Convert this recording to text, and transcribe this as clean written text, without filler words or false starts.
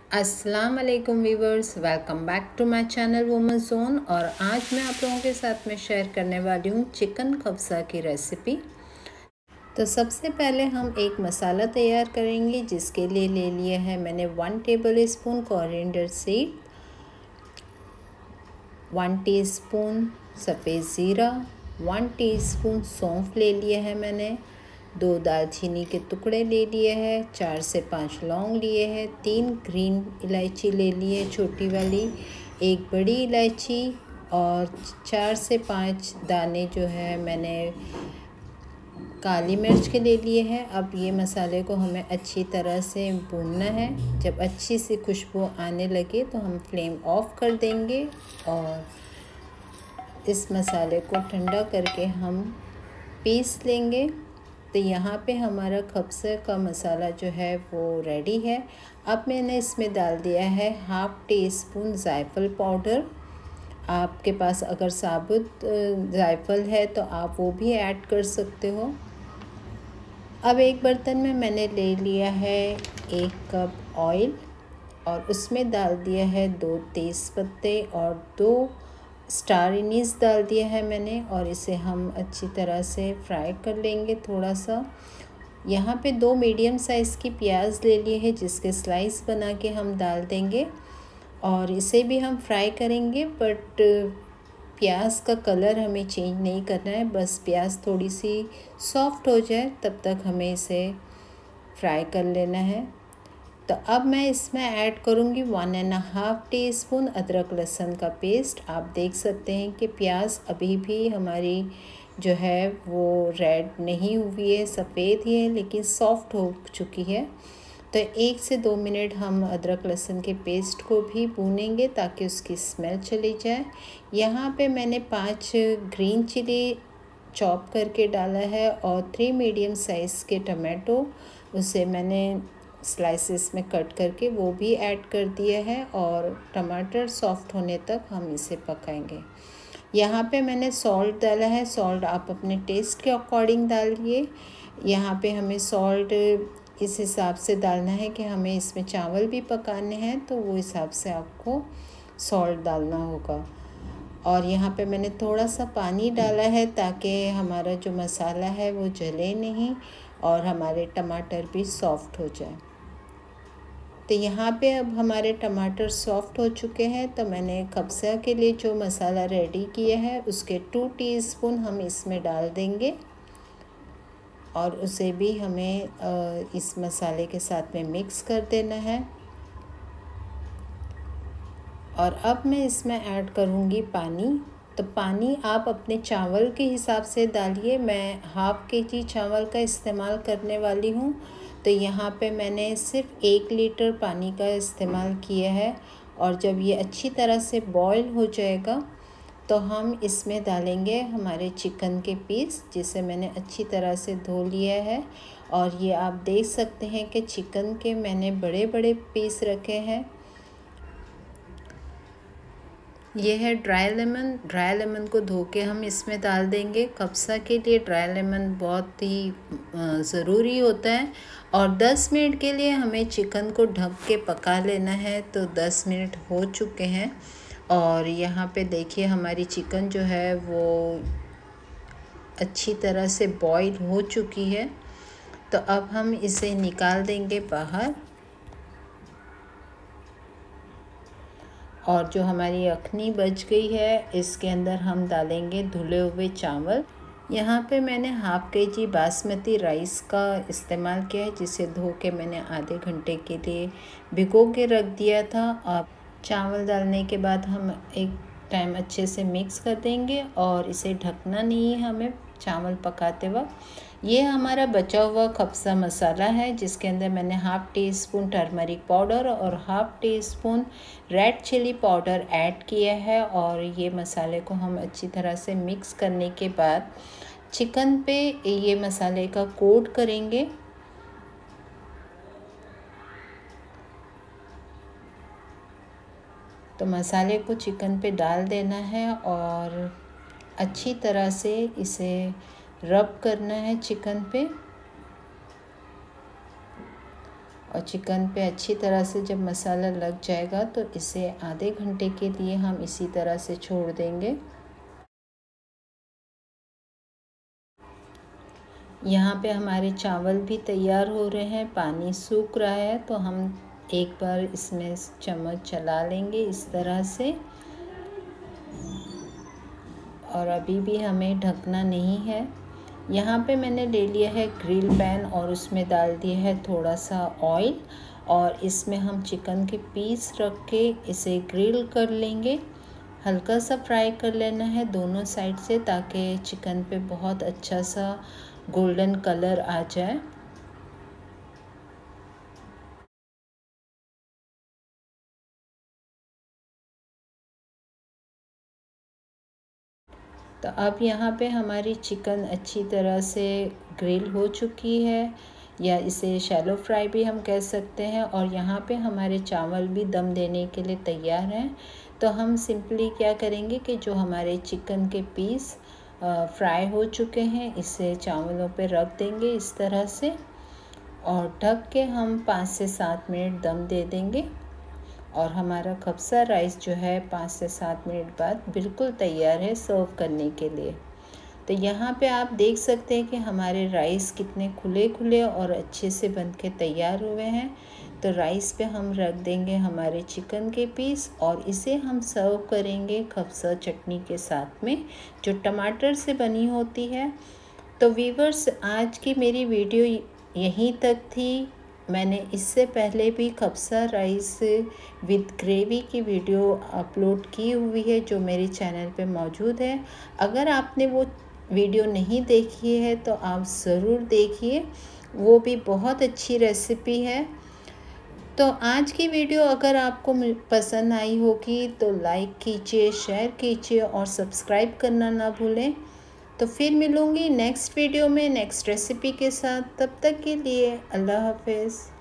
अस्सलाम वालेकुम viewers, welcome back to my channel woman zone. और आज मैं आप लोगों के साथ में शेयर करने वाली हूँ चिकन कब्सा की रेसिपी। तो सबसे पहले हम एक मसाला तैयार करेंगे, जिसके लिए ले लिया है मैंने 1 tablespoon coriander seed, 1 teaspoon सफ़ेद ज़ीरा, 1 टीस्पून सौंफ ले लिया है मैंने, 2 दालचीनी के टुकड़े ले लिए हैं, 4 से 5 लौंग लिए हैं, 3 ग्रीन इलायची ले लिए छोटी वाली, 1 बड़ी इलायची और 4 से 5 दाने जो है मैंने काली मिर्च के ले लिए हैं। अब ये मसाले को हमें अच्छी तरह से भूनना है। जब अच्छी सी खुशबू आने लगे तो हम फ्लेम ऑफ कर देंगे और इस मसाले को ठंडा करके हम पीस लेंगे। तो यहाँ पे हमारा कब्से का मसाला जो है वो रेडी है। अब मैंने इसमें डाल दिया है 1/2 टीस्पून जायफल पाउडर। आपके पास अगर साबुत जायफल है तो आप वो भी ऐड कर सकते हो। अब एक बर्तन में मैंने ले लिया है 1 कप ऑयल और उसमें डाल दिया है 2 तेज़पत्ते और 2 स्टार एनीस डाल दिया है मैंने, और इसे हम अच्छी तरह से फ्राई कर लेंगे थोड़ा सा। यहाँ पे 2 मीडियम साइज़ की प्याज ले लिए हैं, जिसके स्लाइस बना के हम डाल देंगे और इसे भी हम फ्राई करेंगे। बट प्याज का कलर हमें चेंज नहीं करना है, बस प्याज थोड़ी सी सॉफ्ट हो जाए तब तक हमें इसे फ्राई कर लेना है। तो अब मैं इसमें ऐड करूँगी 1.5 टीस्पून अदरक लहसुन का पेस्ट। आप देख सकते हैं कि प्याज अभी भी हमारी जो है वो रेड नहीं हुई है, सफ़ेद ही है लेकिन सॉफ्ट हो चुकी है। तो 1 से 2 मिनट हम अदरक लहसुन के पेस्ट को भी भूनेंगे ताकि उसकी स्मेल चली जाए। यहाँ पे मैंने 5 ग्रीन चिली चॉप करके डाला है और 3 मीडियम साइज़ के टमाटो, उसे मैंने स्लाइसेस में कट करके वो भी ऐड कर दिया है और टमाटर सॉफ्ट होने तक हम इसे पकाएंगे। यहाँ पे मैंने सॉल्ट डाला है। सॉल्ट आप अपने टेस्ट के अकॉर्डिंग डालिए। यहाँ पे हमें सॉल्ट इस हिसाब से डालना है कि हमें इसमें चावल भी पकाने हैं, तो वो हिसाब से आपको सॉल्ट डालना होगा। और यहाँ पे मैंने थोड़ा सा पानी डाला है ताकि हमारा जो मसाला है वो जले नहीं और हमारे टमाटर भी सॉफ्ट हो जाए। तो यहाँ पे अब हमारे टमाटर सॉफ्ट हो चुके हैं, तो मैंने कब्सा के लिए जो मसाला रेडी किया है उसके 2 टीस्पून हम इसमें डाल देंगे और उसे भी हमें इस मसाले के साथ में मिक्स कर देना है। और अब मैं इसमें ऐड करूँगी पानी। तो पानी आप अपने चावल के हिसाब से डालिए। मैं 1/2 kg चावल का इस्तेमाल करने वाली हूँ, तो यहाँ पे मैंने सिर्फ 1 लीटर पानी का इस्तेमाल किया है। और जब ये अच्छी तरह से बॉईल हो जाएगा तो हम इसमें डालेंगे हमारे चिकन के पीस, जिसे मैंने अच्छी तरह से धो लिया है। और ये आप देख सकते हैं कि चिकन के मैंने बड़े बड़े पीस रखे हैं। ये है ड्राई लेमन। ड्राई लेमन को धो के हम इसमें डाल देंगे। कब्सा के लिए ड्राई लेमन बहुत ही ज़रूरी होता है। और 10 मिनट के लिए हमें चिकन को ढक के पका लेना है। तो 10 मिनट हो चुके हैं और यहाँ पे देखिए हमारी चिकन जो है वो अच्छी तरह से बॉईल हो चुकी है। तो अब हम इसे निकाल देंगे बाहर। और जो हमारी यखनी बच गई है इसके अंदर हम डालेंगे धुले हुए चावल। यहाँ पे मैंने 1/2 kg बासमती राइस का इस्तेमाल किया है, जिसे धो के मैंने आधे घंटे के लिए भिगो के रख दिया था। और चावल डालने के बाद हम एक टाइम अच्छे से मिक्स कर देंगे और इसे ढकना नहीं है हमें चावल पकाते वक्त। ये हमारा बचा हुआ कब्सा मसाला है, जिसके अंदर मैंने 1/2 टीस्पून टर्मरिक पाउडर और 1/2 teaspoon red chilli powder add किया है। और ये मसाले को हम अच्छी तरह से मिक्स करने के बाद चिकन पे ये मसाले का कोट करेंगे। तो मसाले को चिकन पे डाल देना है और अच्छी तरह से इसे रब करना है चिकन पे। और चिकन पे अच्छी तरह से जब मसाला लग जाएगा तो इसे आधे घंटे के लिए हम इसी तरह से छोड़ देंगे। यहाँ पे हमारे चावल भी तैयार हो रहे हैं, पानी सूख रहा है, तो हम एक बार इसमें चम्मच चला लेंगे इस तरह से। और अभी भी हमें ढकना नहीं है। यहाँ पे मैंने ले लिया है ग्रिल पैन और उसमें डाल दिया है थोड़ा सा ऑयल, और इसमें हम चिकन के पीस रख के इसे ग्रिल कर लेंगे। हल्का सा फ्राई कर लेना है दोनों साइड से, ताकि चिकन पे बहुत अच्छा सा गोल्डन कलर आ जाए। तो अब यहाँ पे हमारी चिकन अच्छी तरह से ग्रिल हो चुकी है, या इसे शैलो फ्राई भी हम कह सकते हैं। और यहाँ पे हमारे चावल भी दम देने के लिए तैयार हैं। तो हम सिंपली क्या करेंगे कि जो हमारे चिकन के पीस फ्राई हो चुके हैं, इसे चावलों पे रख देंगे इस तरह से, और ढक के हम 5 से 7 मिनट दम दे देंगे। और हमारा कब्सा राइस जो है 5 से 7 मिनट बाद बिल्कुल तैयार है सर्व करने के लिए। तो यहाँ पे आप देख सकते हैं कि हमारे राइस कितने खुले खुले और अच्छे से बन के तैयार हुए हैं। तो राइस पे हम रख देंगे हमारे चिकन के पीस, और इसे हम सर्व करेंगे कब्सा चटनी के साथ में, जो टमाटर से बनी होती है। तो व्यूअर्स, आज की मेरी वीडियो यहीं तक थी। मैंने इससे पहले भी कब्सा राइस विद ग्रेवी की वीडियो अपलोड की हुई है, जो मेरे चैनल पे मौजूद है। अगर आपने वो वीडियो नहीं देखी है तो आप ज़रूर देखिए, वो भी बहुत अच्छी रेसिपी है। तो आज की वीडियो अगर आपको पसंद आई होगी तो लाइक कीजिए, शेयर कीजिए और सब्सक्राइब करना ना भूलें। तो फिर मिलूँगी नेक्स्ट वीडियो में नेक्स्ट रेसिपी के साथ। तब तक के लिए अल्लाह हाफ़िज़।